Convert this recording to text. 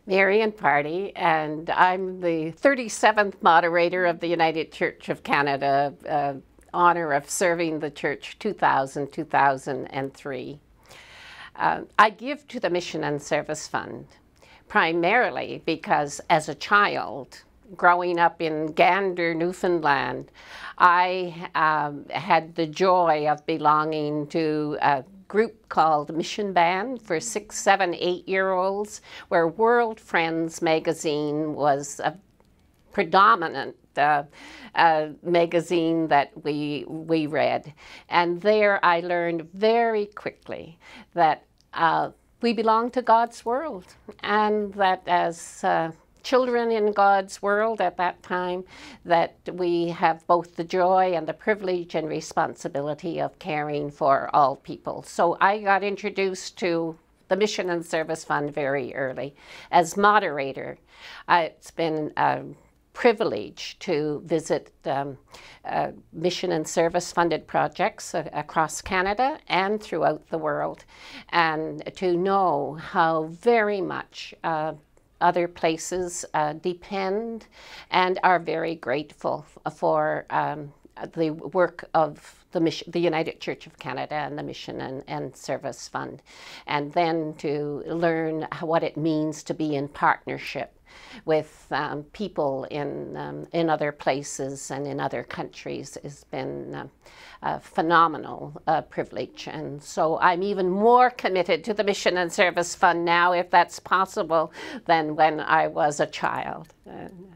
Marion Pardy, and I'm the 37th moderator of the United Church of Canada, honor of serving the church 2000-2003. I give to the Mission and Service Fund primarily because as a child, growing up in Gander, Newfoundland, I had the joy of belonging to a group called Mission Band for 6-, 7-, 8-year-olds, where World Friends magazine was a predominant magazine that we read. And there I learned very quickly that we belong to God's world, and that as children in God's world at that time, that we have both the joy and the privilege and responsibility of caring for all people. So I got introduced to the Mission and Service Fund very early. As moderator, it's been a privilege to visit mission and service funded projects across Canada and throughout the world, and to know how very much other places depend and are very grateful for the work of the United Church of Canada and the Mission and Service Fund, and then to learn what it means to be in partnership with people in other places and in other countries has been a phenomenal privilege. And so I'm even more committed to the Mission and Service Fund now, if that's possible, than when I was a child.